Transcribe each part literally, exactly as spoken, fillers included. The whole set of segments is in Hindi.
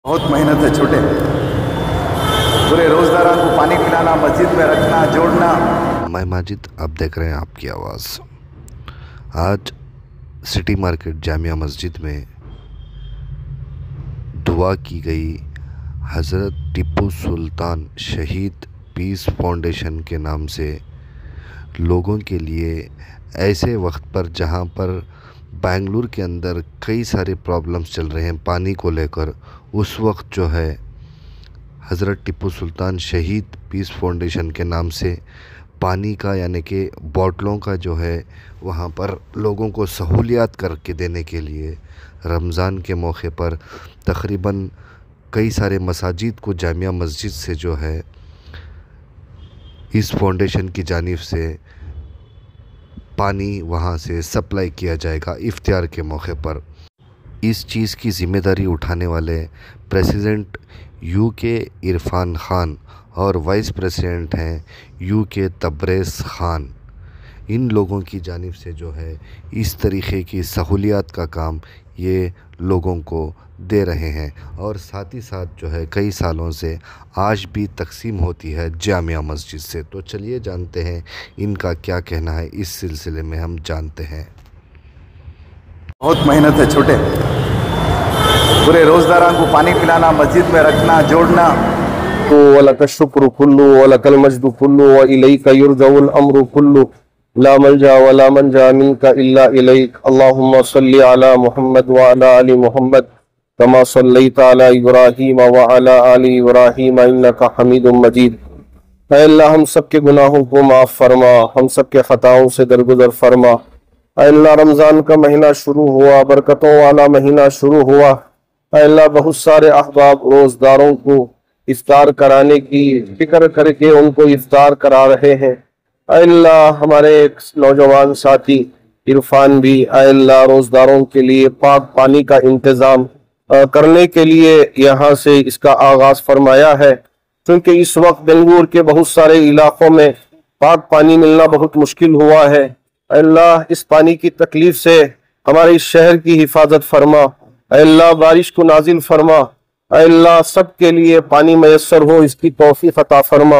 बहुत मेहनत है छोटे। पूरे रोजदारों को पानी पिलाना, मस्जिद में रखना, जोड़ना। मैं माजिद, आप देख रहे हैं आपकी आवाज़। आज सिटी मार्केट जामिया मस्जिद में दुआ की गई। हज़रत टीपू सुल्तान शहीद पीस फाउंडेशन के नाम से लोगों के लिए ऐसे वक्त पर जहां पर बेंगलुरु के अंदर कई सारे प्रॉब्लम्स चल रहे हैं पानी को लेकर, उस वक्त जो है हज़रत टीपू सुल्तान शहीद पीस फाउंडेशन के नाम से पानी का यानी कि बॉटलों का जो है वहाँ पर लोगों को सहूलियात करके देने के लिए रमज़ान के मौके पर तकरीबन कई सारे मसाजिद को जामिया मस्जिद से जो है इस फाउंडेशन की जानिब से पानी वहाँ से सप्लाई किया जाएगा इफ्तियार के मौके पर। इस चीज़ की ज़िम्मेदारी उठाने वाले प्रेसिडेंट यूके इरफान ख़ान और वाइस प्रेसिडेंट हैं यूके तब्रेज़ ख़ान। इन लोगों की जानिब से जो है इस तरीक़े की सहूलियात का काम ये लोगों को दे रहे हैं और साथ ही साथ जो है कई सालों से आज भी तकसीम होती है जामिया मस्जिद से। तो चलिए जानते हैं इनका क्या कहना है, इस सिलसिले में हम जानते हैं। बहुत मेहनत है छोटे। पूरे रोजदारों को पानी पिलाना, मस्जिद में रखना, जोड़ना। तो वलक शुक्र कुल्लु वलकल मजदु कुल्लु व इलैका युरजउल अम्रु कुल्लु ला मलजा वला मनजा मिनका इल्ला इलैक। अल्लाहुम्मा सल्लि अला मुहम्मद व अला आलि मुहम्मद कमा सल्लैता अला इब्राहीम व अला आलि इब्राहीम इन्नका हमीदुम मजीद। ऐ अल्लाह, हम सब के गुनाहों को माफ़ फरमा, हम सब के ख़ताओं से दरगुजर फरमा। ऐ अल्लाह, रमज़ान का महीना शुरू हुआ, बरकतों वाला महीना शुरू हुआ। ऐ अल्लाह, बहुत सारे अहबाब रोज़दारों को इफ्तार कराने की फिक्र करके उनको इफ्तार करा रहे हैं। ऐ अल्लाह, हमारे एक नौजवान साथी इरफान भी ऐ अल्लाह रोज़दारों के लिए पाक पानी का इंतज़ाम करने के लिए यहाँ से इसका आगाज़ फरमाया है, क्योंकि इस वक्त बेंगलुरु के बहुत सारे इलाकों में पाक पानी मिलना बहुत मुश्किल हुआ है। अल्लाह, इस पानी की तकलीफ से हमारे इस शहर की हिफाजत फरमा। अल्लाह, बारिश को नाजिल फरमा। अल्लाह, सबके लिए पानी मैसर हो, इसकी तौफीक अता फरमा।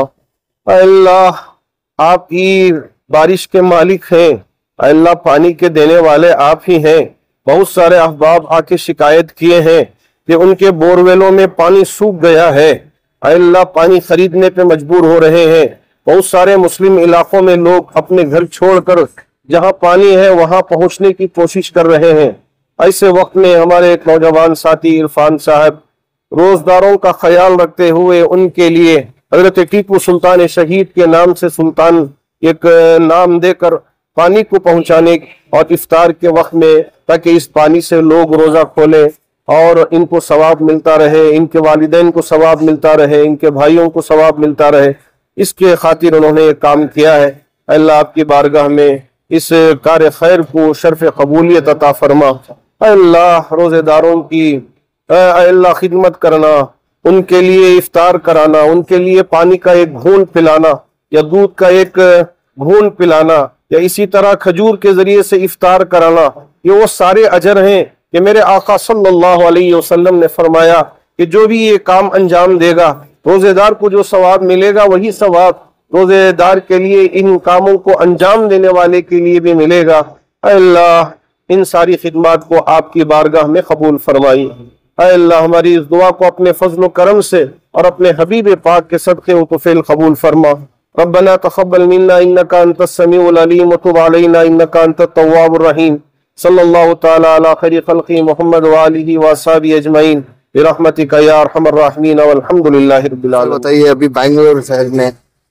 अल्लाह, आप ही बारिश के मालिक हैं। अल्लाह, पानी के देने वाले आप ही हैं। बहुत सारे अहबाब आके शिकायत किए हैं कि उनके बोरवेलों में पानी सूख गया है। अल्लाह, पानी खरीदने पे मजबूर हो रहे हैं। बहुत सारे मुस्लिम इलाकों में लोग अपने घर छोड़कर जहां पानी है वहां पहुंचने की कोशिश कर रहे हैं। ऐसे वक्त में हमारे एक नौजवान साथी इरफान साहब रोजदारों का ख्याल रखते हुए उनके लिए हजरत टीपू सुल्तान शहीद के नाम से सुल्तान एक नाम देकर पानी को पहुंचाने और इफ्तार के वक्त में, ताकि इस पानी से लोग रोजा खोले और इनको सवाब मिलता रहे, इनके वालिदैन को सवाब मिलता रहे, इनके भाइयों को सवाब मिलता रहे, इसके खातिर उन्होंने एक काम किया है। अल्लाह, आपकी बारगाह में इस कार्य खैर को शर्फ कबूलियत अता फरमा। अल्लाह, रोजेदारों की अल्लाह खिदमत करना, उनके लिए इफ्तार कराना, उनके लिए पानी का एक घूंट पिलाना या दूध का एक घूंट पिलाना या इसी तरह खजूर के जरिए से इफ्तार कराना, ये वो सारे अजर हैं कि मेरे आका सल्लल्लाहु अलैहि वसल्लम ने फरमाया कि जो भी ये काम अंजाम देगा, रोजेदार को जो सवाब मिलेगा वही सवाब रोजेदार के लिए इन कामों को अंजाम देने वाले के लिए भी मिलेगा। अल्लाह, इन सारी खिदमात को आपकी बारगाह में कबूल फरमाई। अल्लाह, हमारी इस दुआ को अपने फजल करम से और अपने हबीब पाक के सदक़े व तुफ़ैल कबूल फरमा। रब्बना तक़ब्बल मिन्ना इन्नका अंतस समीउल अलीम व तुब अलैना इन्नका अंतत तव्वाबुर रहीम। सल्लल्लाहु तआला अला खैरि खल्क़ि मुहम्मद व आलिहि व अस्हाबिहि अजमईन बिरहमतिका या अरहमर राहिमीन वल्हम्दुलिल्लाहि रब्बिल आलमीन। बताइए, अभी बेंगलुरु शहर में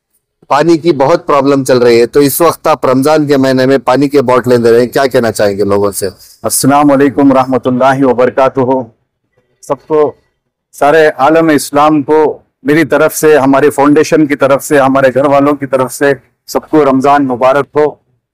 पानी की बहुत प्रॉब्लम चल रही है, तो इस वक्त आप रमजान के महीने में पानी के बोतलें दे रहे हैं, क्या कहना चाहेंगे लोगों से? अस्सलाम वालेकुम रहमतुल्लाहि व बरकातुहू। सबको, सारे आलम इस्लाम को मेरी तरफ से, हमारे फाउंडेशन की तरफ से, हमारे घर वालों की तरफ से सबको रमजान मुबारक हो।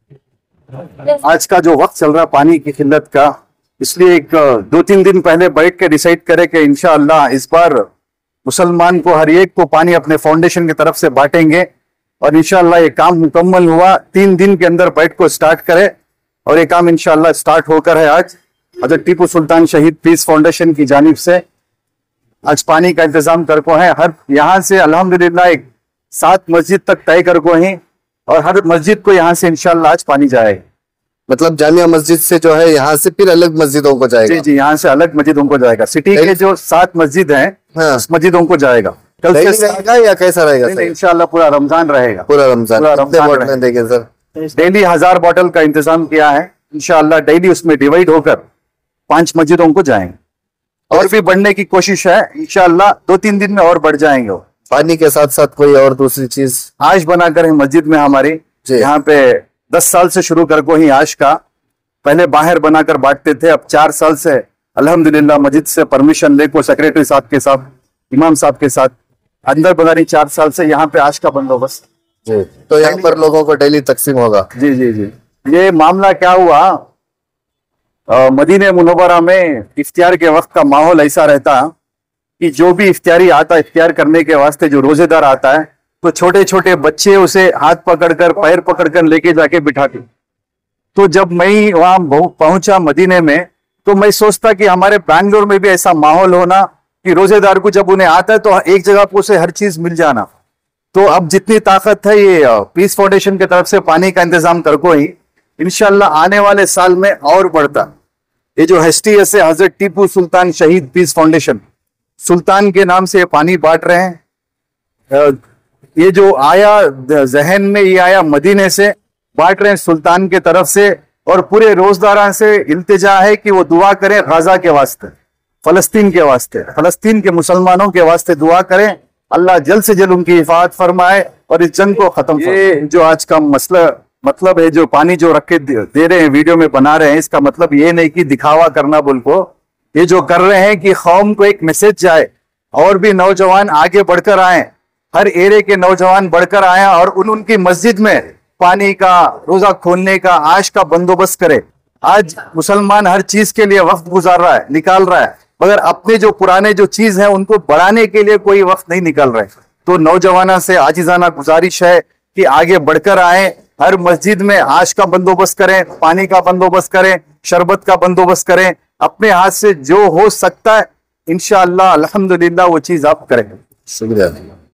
आज का जो वक्त चल रहा पानी की किल्लत का, इसलिए एक दो तीन दिन पहले बैठ के डिसाइड करे कि इंशाअल्लाह इस बार मुसलमान को हर एक को पानी अपने फाउंडेशन की तरफ से बांटेंगे और इंशाअल्लाह ये काम मुकम्मल हुआ। तीन दिन के अंदर बैठ को स्टार्ट करे और ये काम इंशाअल्लाह स्टार्ट होकर है आज हज़रत टीपू सुल्तान शहीद पीस फाउंडेशन की जानिब से आज पानी का इंतजाम कर को है। हर यहाँ से अल्हम्दुलिल्लाह एक सात मस्जिद तक तय कर को है और हर मस्जिद को यहाँ से इंशाल्लाह आज पानी जाएगा। मतलब जामिया मस्जिद से जो है यहाँ से फिर अलग मस्जिदों को जाएगा। जी जी, यहाँ से अलग मस्जिदों को जाएगा। सिटी के जो सात मस्जिद हैं, हाँ। उस मस्जिदों को जाएगा। कल डेली से रहेगा या कैसा रहेगा? इंशाल्लाह पूरा रमजान रहेगा। पूरा रमजान पूरा कितने रमजान बोतलें देंगे सर? डेली हजार बोतल का इंतजाम किया है। इंशाल्लाह डेली उसमें डिवाइड होकर पांच मस्जिदों को जाएंगे और भी बढ़ने की कोशिश है। इंशाल्लाह दो तीन दिन में और बढ़ जाएंगे। वो पानी के साथ साथ कोई और दूसरी चीज आश बनाकर है मस्जिद में हमारी। यहाँ पे दस साल से शुरू कर को ही आश का पहले बाहर बनाकर बांटते थे। अब चार साल से अल्हम्दुलिल्लाह मस्जिद से परमिशन लेकर सेक्रेटरी साहब के साथ, इमाम साहब के साथ अंदर बना रही चार साल से यहाँ पे आश का बंदोबस्त। जी, तो यहाँ पर लोगों को डेली तकसीम होगा। जी जी जी। ये मामला क्या हुआ, आ, मदीने मुनव्वरा में इफ्तियार के वक्त का माहौल ऐसा रहता कि जो भी इफ्तियारी आता, इफ्तियार करने के वास्ते जो रोजेदार आता है, तो छोटे छोटे बच्चे उसे हाथ पकड़कर पैर पकड़कर लेके जाके बिठाते। तो जब मैं वहां पहुंचा मदीने में, तो मैं सोचता कि हमारे बैंगलोर में भी ऐसा माहौल होना कि रोजेदार को जब उन्हें आता है तो एक जगह पर उसे हर चीज मिल जाना। तो अब जितनी ताकत है ये पीस फाउंडेशन की तरफ से पानी का इंतजाम कर को ही इंशाल्लाह आने वाले साल में और बढ़ता। ये जो एस टी एस है, हजरत टीपू सुल्तान शहीद पीस फाउंडेशन, सुल्तान के नाम से ये पानी बांट रहे हैं। ये जो आया जहन में, ये आया मदीने से, बांट रहे हैं सुल्तान के तरफ से। और पूरे रोजदारा से इल्तिजा है कि वो दुआ करें गाजा के वास्ते, फलस्तीन के वास्ते, फलस्तीन के मुसलमानों के वास्ते दुआ करें। अल्लाह जल्द से जल्द उनकी हिफाजत फरमाए और इस जंग को खत्म। ये जो आज का मसला मतलब है, जो पानी जो रख के दे रहे हैं, वीडियो में बना रहे हैं, इसका मतलब ये नहीं कि दिखावा करना बोल को। ये जो कर रहे हैं कि कौम को एक मैसेज जाए और भी नौजवान आगे बढ़कर आए, हर एरिया के नौजवान बढ़कर आए और उन उनकी मस्जिद में पानी का, रोजा खोलने का, आश का बंदोबस्त करे। आज मुसलमान हर चीज के लिए वक्त गुजार रहा है, निकाल रहा है, मगर अपने जो पुराने जो चीज है उनको बढ़ाने के लिए कोई वक्त नहीं निकल रहे। तो नौजवानों से आजिजाना गुजारिश है कि आगे बढ़कर आए, हर मस्जिद में आश का बंदोबस्त करें, पानी का बंदोबस्त करें, शरबत का बंदोबस्त करें। अपने हाथ से जो हो सकता है इंशाअल्लाह अल्हम्दुलिल्लाह वो चीज आप करें। शुक्रिया।